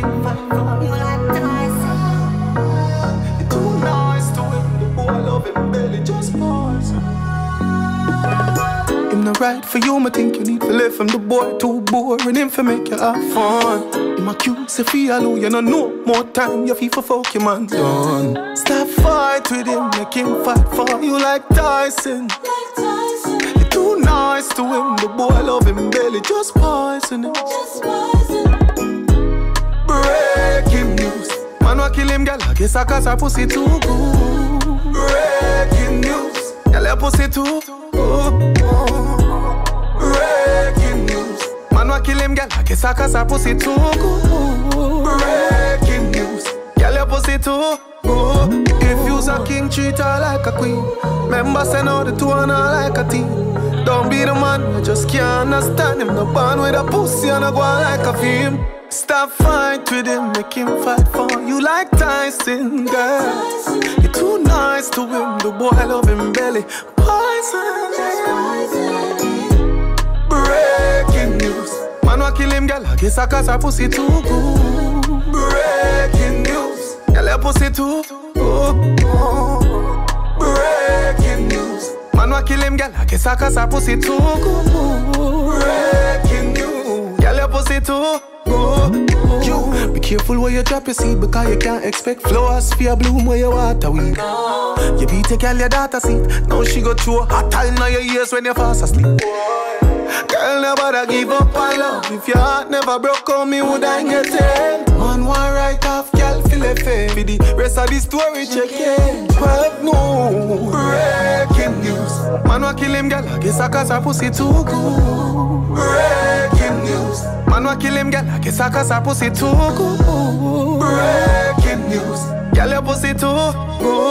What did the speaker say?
him fight for you like Tyson. You're too nice to him, the boy love him belly just poison. Him not right for you, I think you need to live him. The boy too boring, him for make you have fun. Him accuse if he alone, you don't know more time. You feel for fuck your man done. Stop fight with him, make him fight for you like Tyson. You're too nice to him, the boy love him belly just poison him. Breaking news, man wa kill him, girl. I guess I cause her pussy too good. Breaking news, girl, your pussy too good. Breaking news, man wa kill him, girl. I guess I cause her pussy too good. Breaking news, girl, your pussy too good. If you's a king, treat her like a queen. Remember, say no, the two and her like a team. Don't be the man, you just can't understand him. No born with a pussy and a go on like a film. Stop fight with him, make him fight for you like Tyson, girl. You're too nice to him, the boy love him belly poison. Breaking news, man wa kill him, girl. I guess I cause her pussy too good. Breaking news, girl, your pussy too good. Breaking news, man wa kill him, girl. I guess I cause her pussy too good. Breaking news, girl, your pussy too good. You be careful where you drop your seed, because you can't expect flowers for your bloom where you water weed. You beat your girl your daughter seat. Now she go through a hot time in your ears when you fast asleep. Girl, never give up on love. If your heart never broke on me, would I get it? Man, one right off, girl, feel it fair. For the rest of the story, check it. 12 no. Breaking news, man, wa kill him, girl. I guess I cause her pussy too good. Breaking news, man, wa kill him, girl. I guess I cause her pussy too good. Breaking news, girl, your pussy too good.